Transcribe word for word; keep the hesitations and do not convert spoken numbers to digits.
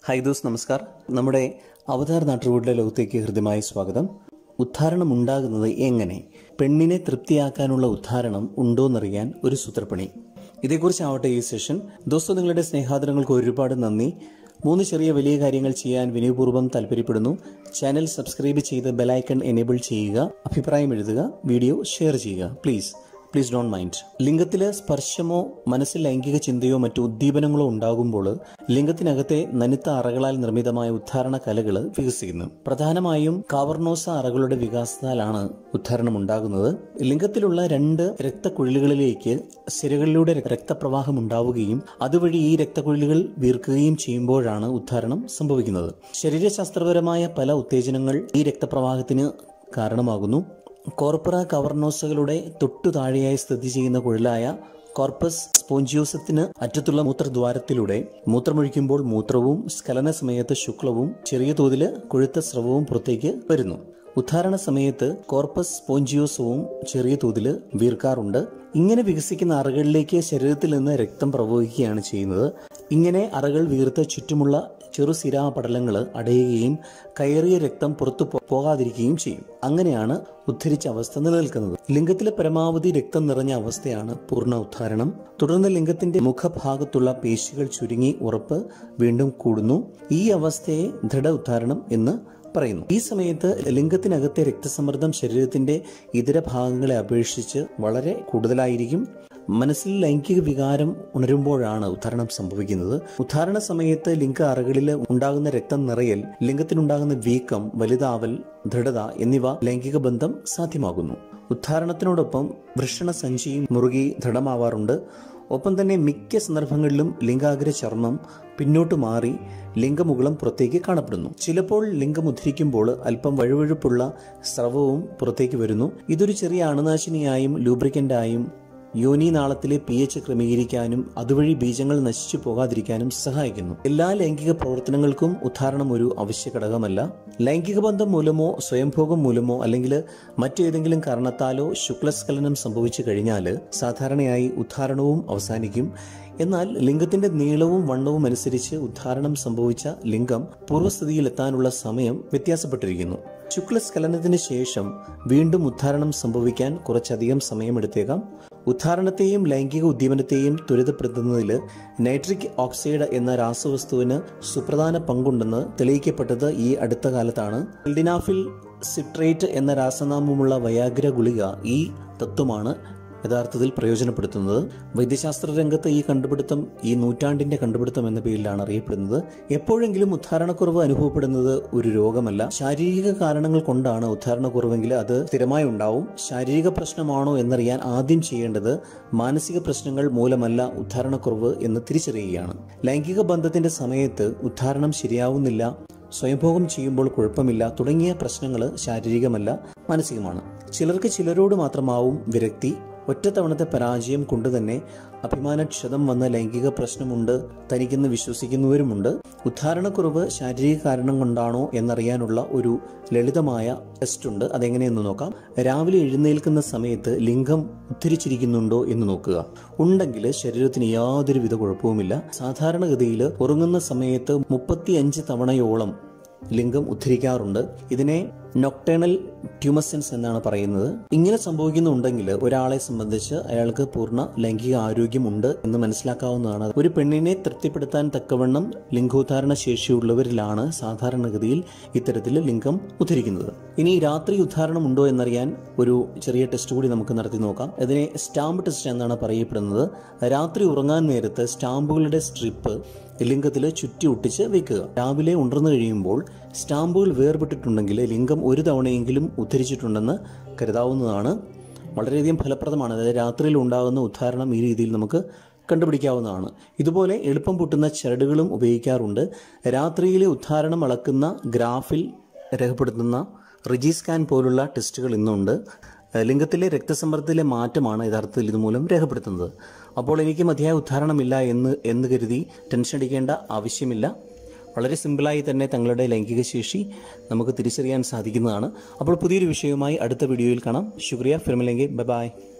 Hi those, നമസ്കാരം. നമ്മുടെ അവതാർ നാട്ടുകൂടിലെ ലോകത്തേക്ക് ഹൃദ്യമായ സ്വാഗതം. ഉദ്ധാരണം ഉണ്ടാകുന്നത് എങ്ങനെ? പെണ്ണിനെ തൃപ്തിയാക്കാനുള്ള ഉദ്ധാരണം ഉണ്ടോയെന്നറിയാൻ ഒരു സൂത്രപ്പണി. ഇതേക്കുറിച്ചാവട്ടെ ഈ സെഷൻ. ദോസ്തോ, നിങ്ങളുടെ സ്നേഹാദരങ്ങൾക്ക് ഒരുപാട് നന്ദി. മൂന്ന് ചെറിയ വലിയ കാര്യങ്ങൾ ചെയ്യാൻ വിനയപൂർവ്വം താല്പര്യപ്പെടുന്നു. ചാനൽ സബ്സ്ക്രൈബ് ചെയ്ത് ബെലൈക്കൺ എനേബിൾ ചെയ്യുക, അഭിപ്രായം എഴുതുക, വീഡിയോ ഷെയർ ചെയ്യുക. Please please don't mind. ലിംഗത്തിലെ സ്പർശമോ മനസ്സിൽ ലൈംഗിക ചിന്തയോ മറ്റു ഉദ്ദീപനങ്ങളോ ഉണ്ടാകുമ്പോൾ ലിംഗത്തിനകത്തെ നനുത്ത അറകളാൽ നിർമ്മിതമായ ഉദ്ധാരണ കലകൾ വികസിക്കുന്നു. പ്രധാനമായും കാവർണോസ അറകളുടെ വികാസത്താലാണ് ഉദ്ധാരണം ഉണ്ടാകുന്നത്. ലിംഗത്തിലുള്ള രണ്ട് രക്തക്കുഴലുകളിലേക്ക് സിരകളിലൂടെ രക്തപ്രവാഹം ഉണ്ടാവുകയും അതുവഴി ഈ രക്തക്കുഴലുകൾ വീർക്കുകയും ചെയ്യുമ്പോഴാണ് ഉദ്ധാരണം സംഭവിക്കുന്നത്. ശരീരശാസ്ത്രപരമായ പല ഉത്തേജനങ്ങൾ ഈ രക്തപ്രവാഹത്തിന് കാരണമാകുന്നു. കോർപ്പറ കവർണോസകളുടെ തൊട്ടു താഴെയായി സ്ഥിതി ചെയ്യുന്ന കുഴലായ കോർപ്പസ് സ്പോഞ്ചിയോസത്തിന് അറ്റത്തുള്ള മൂത്രദ്വാരത്തിലൂടെ മൂത്രമൊഴിക്കുമ്പോൾ മൂത്രവും സ്ഖലന സമയത്ത് ശുക്ലവും ചെറിയ തോതിൽ കൊഴുത്ത സ്രവവും പുറത്തേക്ക് വരുന്നു. ഉദ്ധാരണ സമയത്ത് കോർപ്പസ് സ്പോഞ്ചിയോസവും ചെറിയ തോതിൽ വീർക്കാറുണ്ട്. ഇങ്ങനെ വികസിക്കുന്ന അറകളിലേക്ക് ശരീരത്തിൽ നിന്ന് രക്തം പ്രവഹിക്കുകയാണ് ചെയ്യുന്നത്. ഇങ്ങനെ അറകൾ വീർത്ത് ചുറ്റുമുള്ള ചെറുസിരാ പടലങ്ങൾ അടയുകയും കയറിയ രക്തം പുറത്തു പോകാതിരിക്കുകയും ചെയ്യും. അങ്ങനെയാണ് ഉദ്ധരിച്ച അവസ്ഥ നിലനിൽക്കുന്നത്. ലിംഗത്തിലെ പരമാവധി രക്തം നിറഞ്ഞ അവസ്ഥയാണ് പൂർണ്ണ ഉദ്ധാരണം. തുടർന്ന് ലിംഗത്തിന്റെ മുഖഭാഗത്തുള്ള പേശികൾ ചുരുങ്ങി ഉറപ്പ് വീണ്ടും കൂടുന്നു. ഈ അവസ്ഥയെ ദൃഢ ഉദ്ധാരണം എന്ന് പറയുന്നു. ഈ സമയത്ത് ലിംഗത്തിനകത്തെ രക്തസമ്മർദ്ദം ശരീരത്തിന്റെ ഇതര ഭാഗങ്ങളെ അപേക്ഷിച്ച് വളരെ കൂടുതലായിരിക്കും. മനസ്സിൽ ലൈംഗിക വികാരം ഉണരുമ്പോഴാണ് ഉദ്ധാരണം സംഭവിക്കുന്നത്. ഉദ്ധാരണ സമയത്ത് ലിംഗ അറകളിൽ ഉണ്ടാകുന്ന രക്തം നിറയൽ, ലിംഗത്തിനുണ്ടാകുന്ന വീക്കം, വലുതാവൽ, ദൃഢത എന്നിവ ലൈംഗിക ബന്ധം സാധ്യമാകുന്നു. ഉദ്ധാരണത്തിനോടൊപ്പം വൃഷണ സഞ്ചിയും മുറുകി ദൃഢമാവാറുണ്ട്. ഒപ്പം തന്നെ മിക്ക സന്ദർഭങ്ങളിലും ലിംഗാഗ്ര ചർമ്മം പിന്നോട്ട് മാറി ലിംഗമുകുളം പുറത്തേക്ക് കാണപ്പെടുന്നു. ചിലപ്പോൾ ലിംഗം ഉദ്ധരിക്കുമ്പോൾ അല്പം വഴുവഴുപ്പുള്ള സ്രവവും പുറത്തേക്ക് വരുന്നു. ഇതൊരു ചെറിയ അണുനാശിനിയായും ലൂബ്രിക്കന്റായും യോനി നാളത്തിലെ പി എച്ച് ക്രമീകരിക്കാനും അതുവഴി ബീജങ്ങൾ നശിച്ചു പോകാതിരിക്കാനും സഹായിക്കുന്നു. എല്ലാ ലൈംഗിക പ്രവർത്തനങ്ങൾക്കും ഉദ്ധാരണം ഒരു അവശ്യ ഘടകമല്ല. ലൈംഗിക ബന്ധം മൂലമോ സ്വയംഭോഗം മൂലമോ അല്ലെങ്കിൽ മറ്റേതെങ്കിലും കാരണത്താലോ ശുക്ലസ്ഖലനം സംഭവിച്ചു കഴിഞ്ഞാൽ സാധാരണയായി ഉദ്ധാരണവും അവസാനിക്കും. എന്നാൽ ലിംഗത്തിന്റെ നീളവും വണ്ണവും അനുസരിച്ച് ഉദ്ധാരണം സംഭവിച്ച ലിംഗം പൂർവ്വസ്ഥിതിയിലെത്താനുള്ള സമയം വ്യത്യാസപ്പെട്ടിരിക്കുന്നു. ശുക്ലസ്ഖലനത്തിന് ശേഷം വീണ്ടും ഉദ്ധാരണം സംഭവിക്കാൻ കുറച്ചധികം സമയമെടുത്തേക്കാം. ഉദ്ധാരണത്തെയും ലൈംഗിക ഉദ്ദീപനത്തെയും ത്വരിതപ്പെടുത്തുന്നതിൽ നൈട്രിക് ഓക്സൈഡ് എന്ന രാസവസ്തുവിന് സുപ്രധാന പങ്കുണ്ടെന്ന് തെളിയിക്കപ്പെട്ടത് ഈ അടുത്ത കാലത്താണ്. സിൽഡിനാഫിൽ സിട്രേറ്റ് എന്ന രാസനാമമുള്ള വയാഗ്ര ഗുളിക ഈ തത്വമാണ് യഥാർത്ഥത്തിൽ പ്രയോജനപ്പെടുത്തുന്നത്. വൈദ്യശാസ്ത്ര രംഗത്ത് ഈ കണ്ടുപിടുത്തം ഈ നൂറ്റാണ്ടിന്റെ കണ്ടുപിടുത്തം എന്ന പേരിലാണ് അറിയപ്പെടുന്നത്. എപ്പോഴെങ്കിലും ഉദ്ധാരണക്കുറവ് അനുഭവപ്പെടുന്നത് ഒരു രോഗമല്ല, ശാരീരിക കാരണങ്ങൾ കൊണ്ടാണ് ഉദ്ധാരണക്കുറവെങ്കിൽ അത് സ്ഥിരമായി ഉണ്ടാവും. ശാരീരിക പ്രശ്നമാണോ എന്നറിയാൻ ആദ്യം ചെയ്യേണ്ടത് മാനസിക പ്രശ്നങ്ങൾ മൂലമല്ല ഉദ്ധാരണക്കുറവ് എന്ന് തിരിച്ചറിയുകയാണ്. ലൈംഗിക ബന്ധത്തിന്റെ സമയത്ത് ഉദ്ധാരണം ശരിയാവുന്നില്ല, സ്വയംഭോഗം ചെയ്യുമ്പോൾ കുഴപ്പമില്ല തുടങ്ങിയ പ്രശ്നങ്ങൾ ശാരീരികമല്ല, മാനസികമാണ്. ചിലർക്ക് ചിലരോട് മാത്രമാവും വിരക്തി. ഒറ്റത്തവണത്തെ പരാജയം കൊണ്ട് തന്നെ അഭിമാനക്ഷതം വന്ന ലൈംഗിക പ്രശ്നമുണ്ട് തനിക്കെന്ന് വിശ്വസിക്കുന്നവരുമുണ്ട്. ഉദ്ധാരണക്കുറവ് ശാരീരിക കാരണം കൊണ്ടാണോ എന്നറിയാനുള്ള ഒരു ലളിതമായ ടെസ്റ്റ് ഉണ്ട്. അതെങ്ങനെയെന്ന് നോക്കാം. രാവിലെ എഴുന്നേൽക്കുന്ന സമയത്ത് ലിംഗം ഉദ്ധരിച്ചിരിക്കുന്നുണ്ടോ എന്ന് നോക്കുക. ഉണ്ടെങ്കിൽ ശരീരത്തിന് യാതൊരു വിധ കുഴപ്പവുമില്ല. സാധാരണഗതിയിൽ ഉറങ്ങുന്ന സമയത്ത് മുപ്പത്തി അഞ്ച് തവണയോളം ലിംഗം ഉദ്ധരിക്കാറുണ്ട്. ഇതിനെ നൊക്ടേണൽ ട്യൂമസെൻസ് എന്നാണ് പറയുന്നത്. ഇങ്ങനെ സംഭവിക്കുന്നുണ്ടെങ്കിൽ ഒരാളെ സംബന്ധിച്ച് അയാൾക്ക് പൂർണ്ണ ലൈംഗിക ആരോഗ്യമുണ്ട് എന്ന് മനസ്സിലാക്കാവുന്നതാണ്. ഒരു പെണ്ണിനെ തൃപ്തിപ്പെടുത്താൻ തക്കവണ്ണം ലിംഗോദ്ധാരണ ശേഷിയുള്ളവരിലാണ് സാധാരണഗതിയിൽ ഇത്തരത്തിൽ ലിംഗം ഉദ്ധരിക്കുന്നത്. ഇനി രാത്രി ഉദ്ധാരണം ഉണ്ടോ എന്നറിയാൻ ഒരു ചെറിയ ടെസ്റ്റ് കൂടി നമുക്ക് നടത്തി നോക്കാം. ഇതിനെ സ്റ്റാമ്പ് ടെസ്റ്റ് എന്നാണ് പറയപ്പെടുന്നത്. രാത്രി ഉറങ്ങാൻ നേരത്ത് സ്റ്റാമ്പുകളുടെ സ്ട്രിപ്പ് ലിംഗത്തിൽ ചുറ്റി ഒട്ടിച്ച് വെക്കുക. രാവിലെ ഉണർന്നു കഴിയുമ്പോൾ സ്റ്റാമ്പുകൾ വേർപെട്ടിട്ടുണ്ടെങ്കിൽ ലിംഗം ഒരു തവണയെങ്കിലും ഉദ്ധരിച്ചിട്ടുണ്ടെന്ന് കരുതാവുന്നതാണ്. വളരെയധികം ഫലപ്രദമാണ്. അതായത് രാത്രിയിൽ ഉണ്ടാകുന്ന ഉദ്ധാരണം ഈ രീതിയിൽ നമുക്ക് കണ്ടുപിടിക്കാവുന്നതാണ്. ഇതുപോലെ എളുപ്പം പൊട്ടുന്ന ചരടുകളും ഉപയോഗിക്കാറുണ്ട്. രാത്രിയിലെ ഉദ്ധാരണം അളക്കുന്ന ഗ്രാഫിൽ രേഖപ്പെടുത്തുന്ന റിജി സ്കാൻ പോലുള്ള ടെസ്റ്റുകൾ ഇന്നുണ്ട്. ലിംഗത്തിലെ രക്തസമ്മർദ്ദത്തിലെ മാറ്റമാണ് യഥാർത്ഥത്തിൽ ഇതുമൂലം രേഖപ്പെടുത്തുന്നത്. അപ്പോൾ എനിക്ക് മതിയായ ഉദ്ധാരണമില്ല എന്ന് എന്ന് കരുതി ടെൻഷൻ അടിക്കേണ്ട ആവശ്യമില്ല. വളരെ സിമ്പിളായി തന്നെ തങ്ങളുടെ ലൈംഗിക ശേഷി നമുക്ക് തിരിച്ചറിയാൻ സാധിക്കുന്നതാണ്. അപ്പോൾ പുതിയൊരു വിഷയവുമായി അടുത്ത വീഡിയോയിൽ കാണാം. ശുക്രിയ. ഫിർമിലെങ്കി. Bye by.